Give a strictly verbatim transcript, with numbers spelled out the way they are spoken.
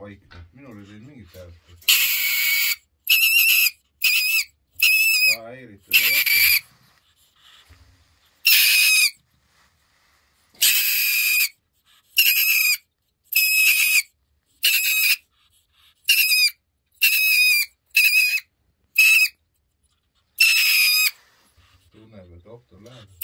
vaikne, minul ei teinud mingit häält. Ta häiritud ja rohkem. Tunneb, et doktor läheb.